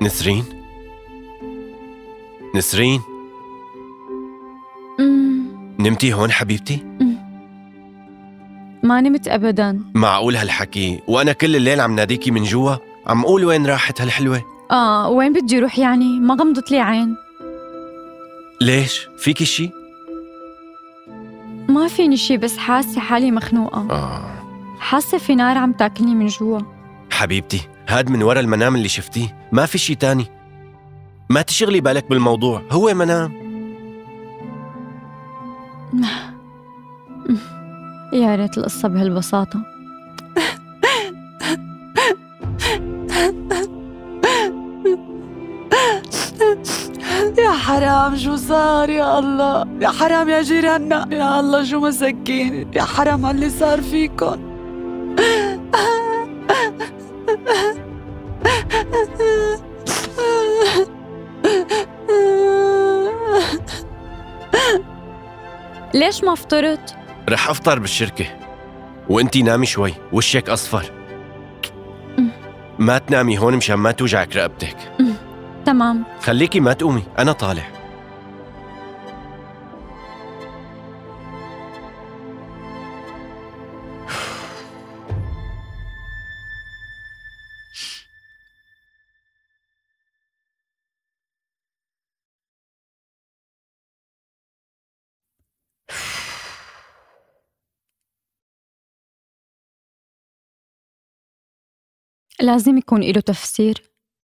نسرين؟ نسرين؟ نمتي هون حبيبتي؟ ما نمت أبداً. معقول هالحكي وأنا كل الليل عم ناديكي من جوا عم أقول وين راحت هالحلوة؟ وين بدي روح يعني؟ ما غمضت لي عين. ليش؟ فيكي شي؟ ما فيني شي، بس حاسة حالي مخنوقة. حاسة في نار عم تاكلني من جوا. حبيبتي هاد من ورا المنام اللي شفتيه، ما في شي تاني. ما تشغلي بالك بالموضوع، هو منام. يا ريت القصة بهالبساطة. يا حرام شو صار يا الله، يا حرام يا جيراننا، يا الله شو مسكين، يا حرام على اللي صار فيكن. ليش ما فطرت؟ رح أفطر بالشركة وانتي نامي شوي، وشك أصفر. ما تنامي هون مشان ما توجعك رقبتك. تمام. خليكي ما تقومي، أنا طالع. لازم يكون إله تفسير.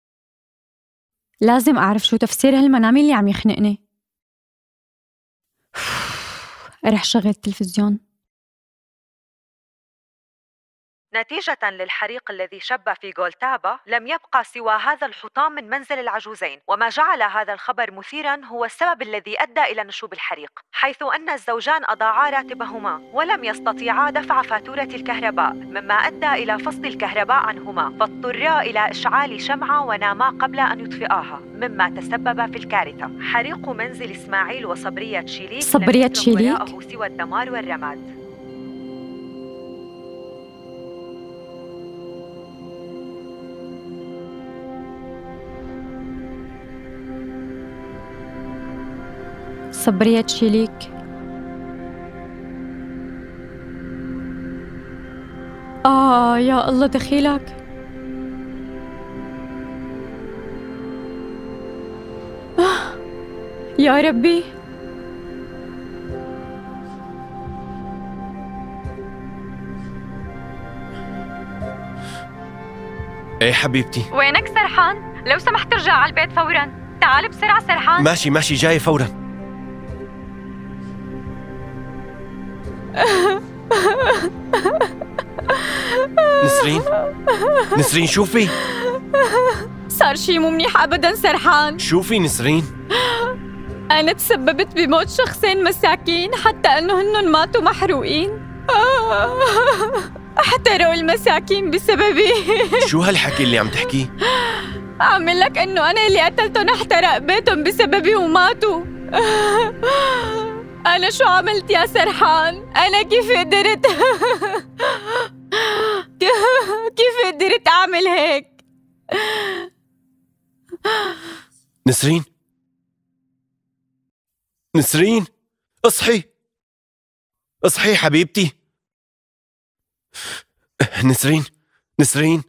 لازم أعرف شو تفسير هالمنام اللي عم يخنقني. رح شغل التلفزيون. نتيجة للحريق الذي شب في غولتابا لم يبقى سوى هذا الحطام من منزل العجوزين، وما جعل هذا الخبر مثيرا هو السبب الذي أدى إلى نشوب الحريق، حيث أن الزوجان أضاعا راتبهما ولم يستطيعا دفع فاتورة الكهرباء، مما أدى إلى فصل الكهرباء عنهما، فاضطرا إلى إشعال شمعة وناما قبل أن يطفئاها، مما تسبب في الكارثة. حريق منزل إسماعيل وصبرية شيليك لم يترك وراءه سوى الدمار والرماد. صبرية شيليك. يا الله دخيلك. يا ربي. ايه حبيبتي؟ وينك سرحان؟ لو سمحت ارجع على البيت فورا. تعال بسرعة سرحان. ماشي جاي فورا. نسرين شوفي. صار شي مو منيح أبداً سرحان. شوفي نسرين، أنا تسببت بموت شخصين مساكين، حتى أنه هنن ماتوا محروقين. احترقوا المساكين بسببي. شو هالحكي اللي عم تحكيه؟ أعمل لك أنه أنا اللي قتلتهم، احترق بيتهم بسببي وماتوا. أنا شو عملت يا سرحان؟ أنا كيف قدرت؟ كيف قدرت أعمل هيك؟ نسرين اصحي حبيبتي. نسرين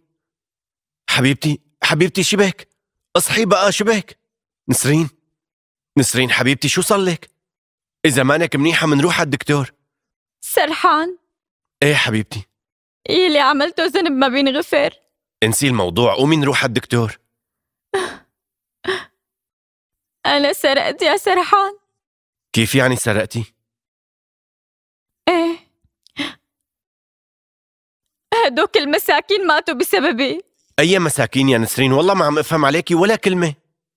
حبيبتي شبك؟ اصحي بقى، شبك؟ نسرين حبيبتي شو صار لك؟ إذا مانك منيحة منروح على الدكتور. سرحان؟ ايه حبيبتي؟ اللي عملته ذنب ما بينغفر. انسي الموضوع، قومي نروح على الدكتور. أنا سرقت يا سرحان. كيف يعني سرقتي؟ ايه، هدوك المساكين ماتوا بسببي. أي مساكين يا نسرين؟ والله ما عم أفهم عليكي ولا كلمة.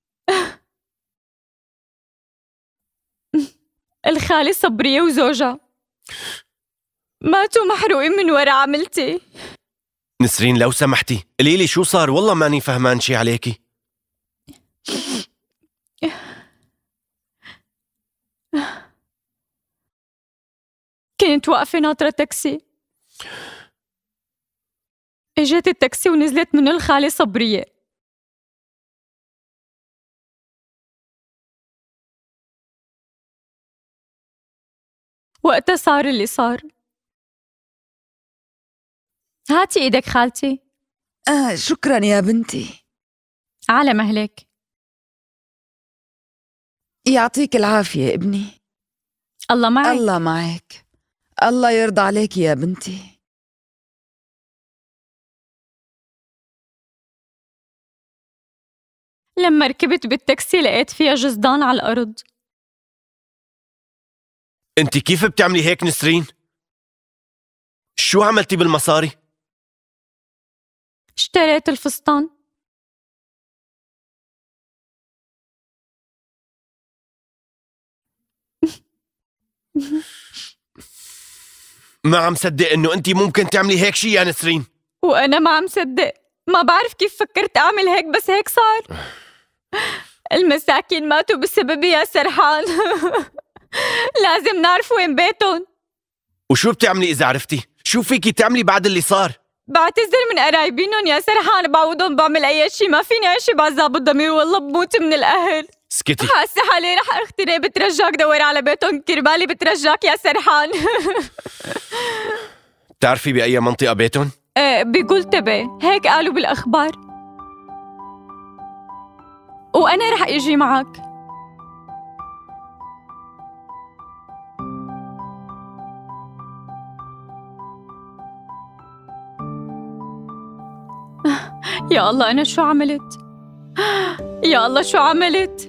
الخالة صبرية وزوجها ماتوا محروقين من ورا عملتي. نسرين لو سمحتي قولي لي شو صار، والله ماني فهمان شي عليكي. كنت واقفة ناطرة تاكسي، اجت التاكسي ونزلت منه الخالة صبرية. وقتها صار اللي صار. هاتي ايدك خالتي. شكرا يا بنتي. على مهلك. يعطيك العافية ابني. الله معك. الله معك. الله يرضى عليك يا بنتي. لما ركبت بالتاكسي لقيت فيها جزدان على الأرض. انت كيف بتعملي هيك نسرين؟ شو عملتي بالمصاري؟ اشتريت الفستان. ما عم صدق انه انت ممكن تعملي هيك شي يا نسرين. وأنا ما عم صدق، ما بعرف كيف فكرت أعمل هيك بس هيك صار. المساكين ماتوا بسببي يا سرحان. لازم نعرف وين بيتهم. وشو بتعملي إذا عرفتي؟ شو فيكي تعملي بعد اللي صار؟ بعتذر من قرايبينهم يا سرحان، بعوضهم بعمل أي شي، ما فيني أعيش بعذاب الضمير، والله بموت من القهر. اسكتي. حاسة حالي رح اختنق، بترجاك دور على بيتهم كرمالي، بترجاك يا سرحان. بتعرفي بأي منطقة بيتهم؟ بقول تبع، هيك قالوا بالأخبار. وأنا رح أجي معك. يا الله أنا شو عملت؟ يا الله شو عملت؟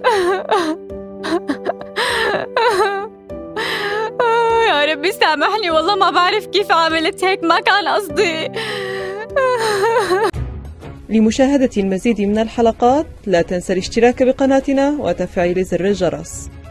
يا ربي سامحني، والله ما بعرف كيف عملت هيك، ما كان قصدي. لمشاهدة المزيد من الحلقات لا تنسى الاشتراك بقناتنا وتفعيل زر الجرس.